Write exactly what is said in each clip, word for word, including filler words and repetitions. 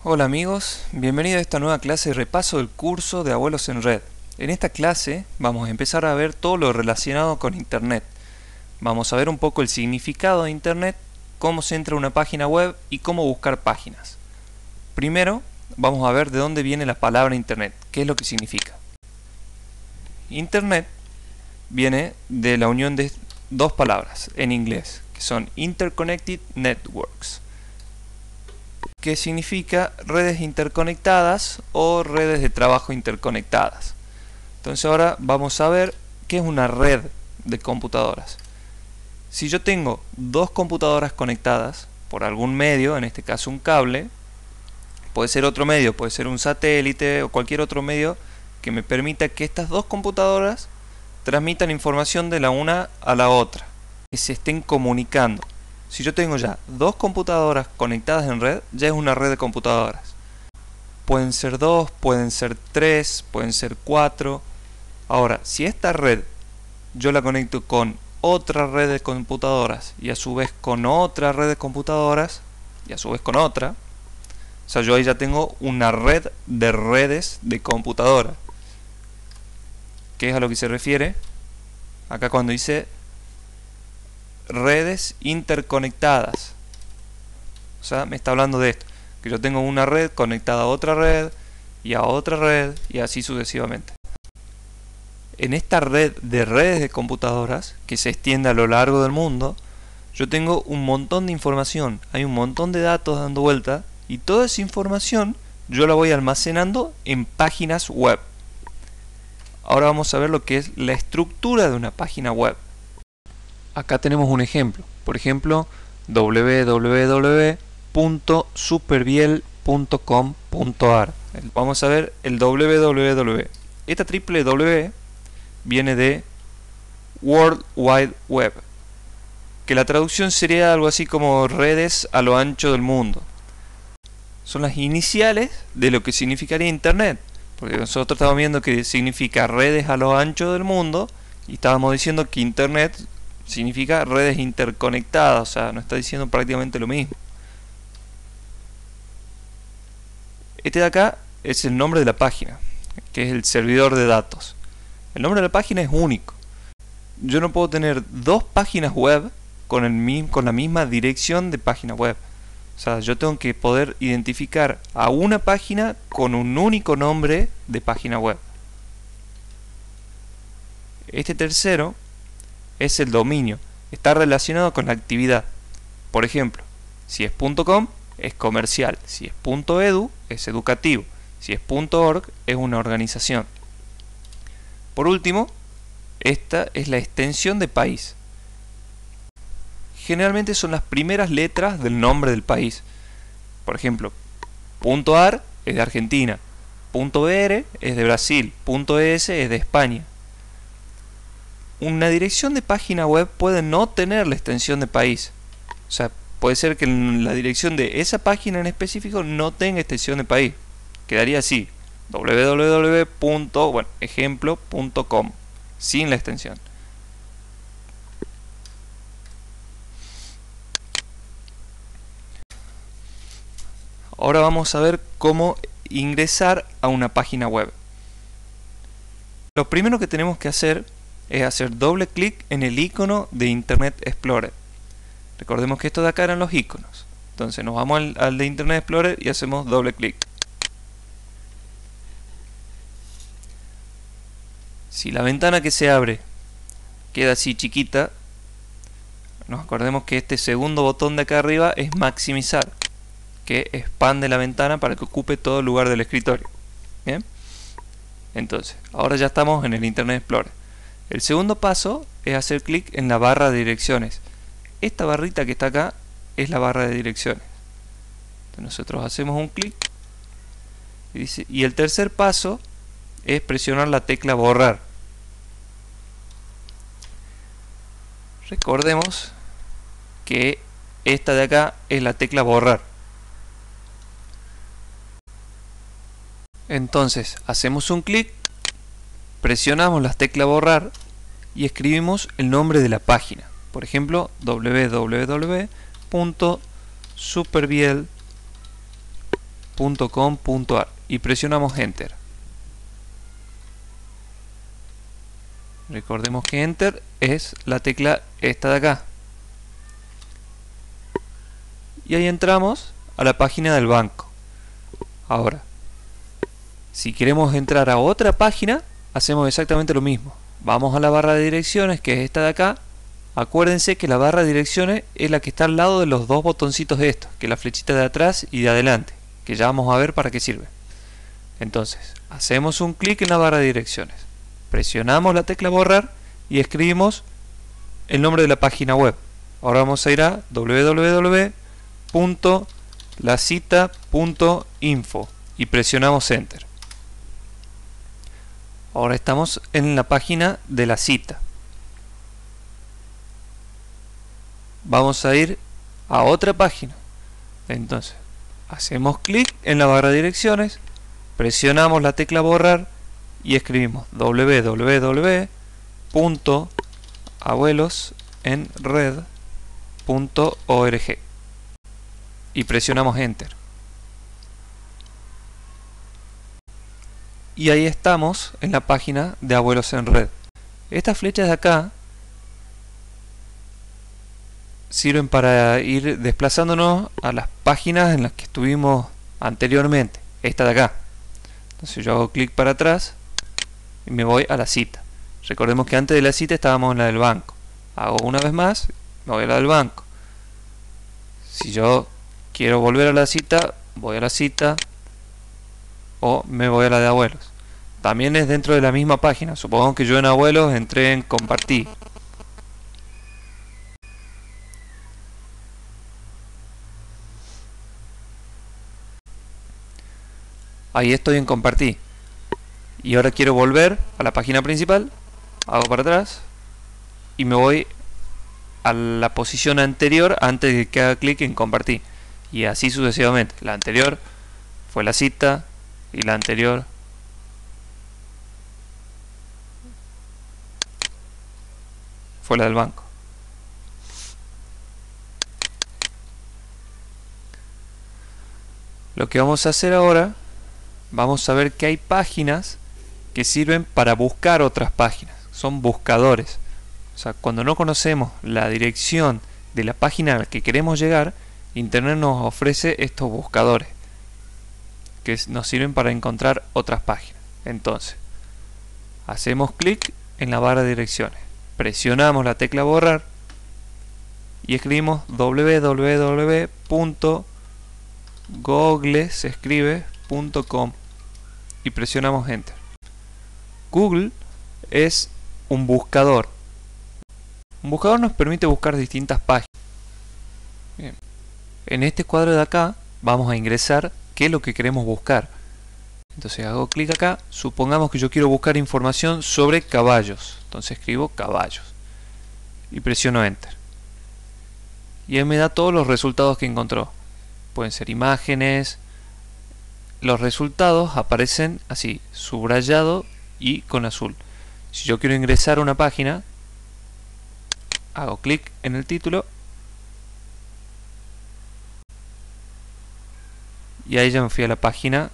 Hola amigos, bienvenidos a esta nueva clase de repaso del curso de Abuelos en Red. En esta clase vamos a empezar a ver todo lo relacionado con Internet. Vamos a ver un poco el significado de Internet, cómo se entra a una página web y cómo buscar páginas. Primero, vamos a ver de dónde viene la palabra Internet, qué es lo que significa. Internet viene de la unión de dos palabras en inglés, que son Interconnected Networks, que significa redes interconectadas o redes de trabajo interconectadas. Entonces ahora vamos a ver qué es una red de computadoras. Si yo tengo dos computadoras conectadas por algún medio, en este caso un cable, puede ser otro medio, puede ser un satélite o cualquier otro medio que me permita que estas dos computadoras transmitan información de la una a la otra, que se estén comunicando. Si yo tengo ya dos computadoras conectadas en red, ya es una red de computadoras. Pueden ser dos, pueden ser tres, pueden ser cuatro. Ahora, si esta red yo la conecto con otra red de computadoras y a su vez con otra red de computadoras y a su vez con otra, o sea, yo ahí ya tengo una red de redes de computadoras. ¿Qué es a lo que se refiere? Acá cuando dice redes interconectadas, o sea, me está hablando de esto, que yo tengo una red conectada a otra red y a otra red y así sucesivamente. En esta red de redes de computadoras que se extiende a lo largo del mundo, yo tengo un montón de información, hay un montón de datos dando vuelta y toda esa información yo la voy almacenando en páginas web. Ahora vamos a ver lo que es la estructura de una página web. Acá tenemos un ejemplo, por ejemplo w w w punto superbiel punto com punto a r. Vamos a ver el w w w. Esta triple W viene de World Wide Web, que la traducción sería algo así como redes a lo ancho del mundo. Son las iniciales de lo que significaría Internet, porque nosotros estamos viendo que significa redes a lo ancho del mundo y estábamos diciendo que Internet significa redes interconectadas, o sea, nos está diciendo prácticamente lo mismo. Este de acá es el nombre de la página, que es el servidor de datos. El nombre de la página es único. Yo no puedo tener dos páginas web con, el, con la misma dirección de página web. O sea, yo tengo que poder identificar a una página con un único nombre de página web. Este tercero es el dominio, está relacionado con la actividad. Por ejemplo, si es .com es comercial, si es .edu es educativo, si es .org es una organización. Por último, esta es la extensión de país. Generalmente son las primeras letras del nombre del país. Por ejemplo, .ar es de Argentina, .br es de Brasil, .es es de España. Una dirección de página web puede no tener la extensión de país. O sea, puede ser que la dirección de esa página en específico no tenga extensión de país. Quedaría así, w w w punto ejemplo punto com, sin la extensión. Ahora vamos a ver cómo ingresar a una página web. Lo primero que tenemos que hacer es hacer doble clic en el icono de Internet Explorer. Recordemos que esto de acá eran los iconos. Entonces nos vamos al, al de Internet Explorer y hacemos doble clic. Si la ventana que se abre queda así chiquita, nos acordemos que este segundo botón de acá arriba es maximizar, que expande la ventana para que ocupe todo el lugar del escritorio. Bien, entonces ahora ya estamos en el Internet Explorer. El segundo paso es hacer clic en la barra de direcciones. Esta barrita que está acá es la barra de direcciones. Entonces nosotros hacemos un clic y, dice, y el tercer paso es presionar la tecla borrar. Recordemos que esta de acá es la tecla borrar. Entonces hacemos un clic, presionamos la tecla borrar y escribimos el nombre de la página. Por ejemplo, w w w punto superbiel punto com punto ar y presionamos Enter. Recordemos que Enter es la tecla esta de acá. Y ahí entramos a la página del banco. Ahora, si queremos entrar a otra página, hacemos exactamente lo mismo. Vamos a la barra de direcciones, que es esta de acá. Acuérdense que la barra de direcciones es la que está al lado de los dos botoncitos de estos, que es la flechita de atrás y de adelante, que ya vamos a ver para qué sirve. Entonces, hacemos un clic en la barra de direcciones, presionamos la tecla borrar y escribimos el nombre de la página web. Ahora vamos a ir a w w w punto la cita punto info y presionamos Enter. Ahora estamos en la página de la cita. Vamos a ir a otra página. Entonces, hacemos clic en la barra de direcciones, presionamos la tecla borrar y escribimos w w w punto abuelosenred punto org y presionamos Enter. Y ahí estamos en la página de Abuelos en Red. Estas flechas de acá sirven para ir desplazándonos a las páginas en las que estuvimos anteriormente, esta de acá. Entonces yo hago clic para atrás y me voy a la cita. Recordemos que antes de la cita estábamos en la del banco. Hago una vez más, me voy a la del banco. Si yo quiero volver a la cita, voy a la cita o me voy a la de abuelos. También es dentro de la misma página. Supongamos que yo en abuelos entré en compartir. Ahí estoy en compartir. Y ahora quiero volver a la página principal. Hago para atrás y me voy a la posición anterior antes de que haga clic en compartir. Y así sucesivamente. La anterior fue la cita y la anterior fue la del banco. Lo que vamos a hacer ahora, vamos a ver que hay páginas que sirven para buscar otras páginas. Son buscadores. O sea, cuando no conocemos la dirección de la página a la que queremos llegar, Internet nos ofrece estos buscadores que nos sirven para encontrar otras páginas. Entonces, hacemos clic en la barra de direcciones, presionamos la tecla borrar y escribimos w w w punto google se escribe punto com y presionamos Enter. Google es un buscador. Un buscador nos permite buscar distintas páginas. Bien. En este cuadro de acá vamos a ingresar qué es lo que queremos buscar. Entonces hago clic acá. Supongamos que yo quiero buscar información sobre caballos. Entonces escribo caballos y presiono Enter. Y él me da todos los resultados que encontró. Pueden ser imágenes. Los resultados aparecen así, subrayado y con azul. Si yo quiero ingresar a una página, hago clic en el título y ahí ya me fui a la página,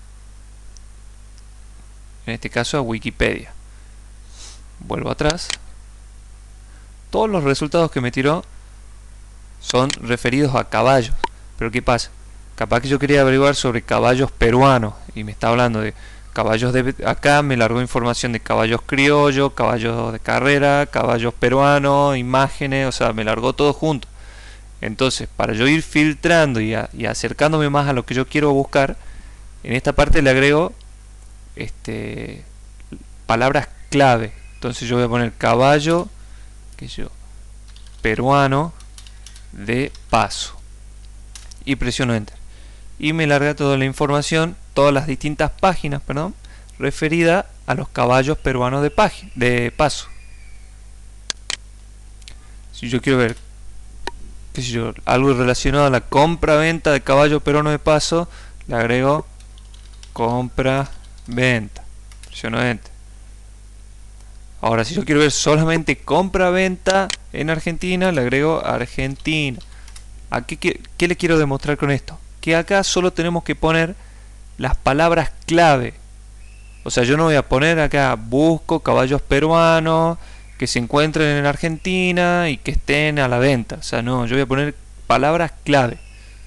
en este caso a Wikipedia. Vuelvo atrás. Todos los resultados que me tiró son referidos a caballos. Pero ¿qué pasa? Capaz que yo quería averiguar sobre caballos peruanos y me está hablando de caballos de acá, me largó información de caballos criollos, caballos de carrera, caballos peruanos, imágenes, o sea, me largó todo junto. Entonces, para yo ir filtrando y, a, y acercándome más a lo que yo quiero buscar, en esta parte le agrego este, palabras clave. Entonces yo voy a poner caballo, qué sé yo, peruano de paso y presiono Enter. Y me larga toda la información, todas las distintas páginas, perdón, referida a los caballos peruanos de, de paso. Si yo quiero ver, qué sé yo, algo relacionado a la compra-venta de caballos peruanos de paso, le agrego compra-venta, presiono Enter. Ahora, si yo quiero ver solamente compra-venta en Argentina, le agrego Argentina. ¿A qué, qué, qué le quiero demostrar con esto? que acá solo tenemos que poner las palabras clave. O sea, yo no voy a poner acá busco caballos peruanos que se encuentren en Argentina y que estén a la venta. O sea, no, yo voy a poner palabras clave.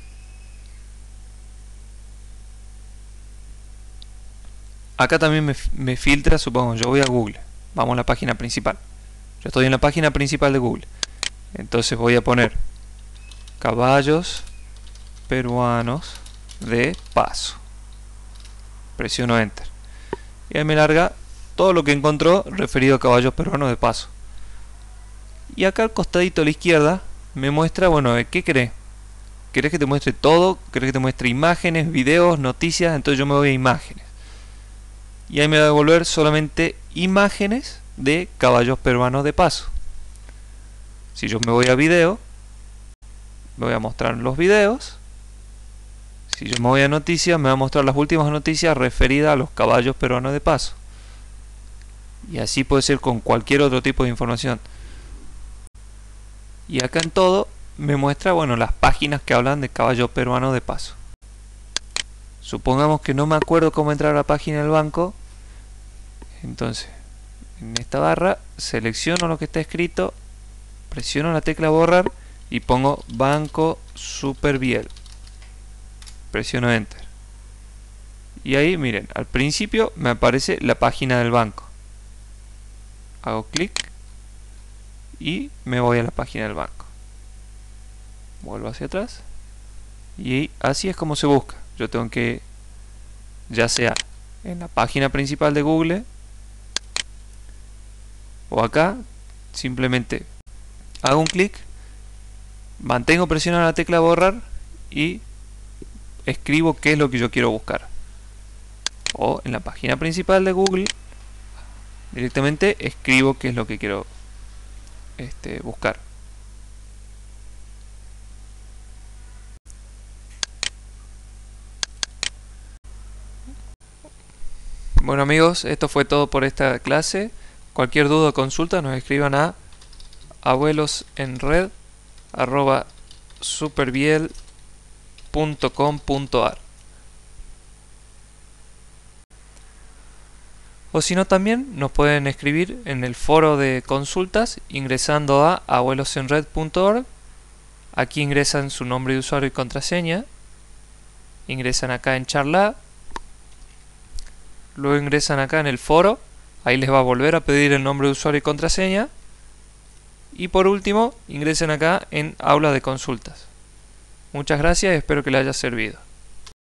Acá también me, me filtra, supongo, yo voy a Google. Vamos a la página principal. Yo estoy en la página principal de Google. Entonces voy a poner caballos peruanos de paso. Presiono Enter. Y ahí me larga todo lo que encontró referido a caballos peruanos de paso. Y acá al costadito a la izquierda me muestra, bueno, ¿qué querés? ¿Querés que te muestre todo? ¿Querés que te muestre imágenes, videos, noticias? Entonces yo me voy a imágenes. Y ahí me va a devolver solamente imágenes de caballos peruanos de paso. Si yo me voy a video, me voy a mostrar los videos. Si yo me voy a noticias, me va a mostrar las últimas noticias referidas a los caballos peruanos de paso. Y así puede ser con cualquier otro tipo de información. Y acá en todo me muestra, bueno, las páginas que hablan de caballos peruanos de paso. Supongamos que no me acuerdo cómo entrar a la página del banco. Entonces, en esta barra selecciono lo que está escrito, presiono la tecla borrar y pongo Banco Superviel. Presiono Enter. Y ahí, miren, al principio me aparece la página del banco. Hago clic y me voy a la página del banco. Vuelvo hacia atrás. Y así es como se busca. Yo tengo que, ya sea en la página principal de Google o acá, simplemente hago un clic, mantengo presionada la tecla borrar y escribo qué es lo que yo quiero buscar. O en la página principal de Google directamente escribo qué es lo que quiero este, buscar. Bueno amigos, esto fue todo por esta clase. Cualquier duda o consulta nos escriban a abuelosenred arroba superviel punto com punto ar. O si no, también nos pueden escribir en el foro de consultas ingresando a abuelosenred punto org. Aquí ingresan su nombre de usuario y contraseña. Ingresan acá en charla. Luego ingresan acá en el foro. Ahí les va a volver a pedir el nombre de usuario y contraseña. Y por último, ingresen acá en aula de consultas. Muchas gracias y espero que les haya servido.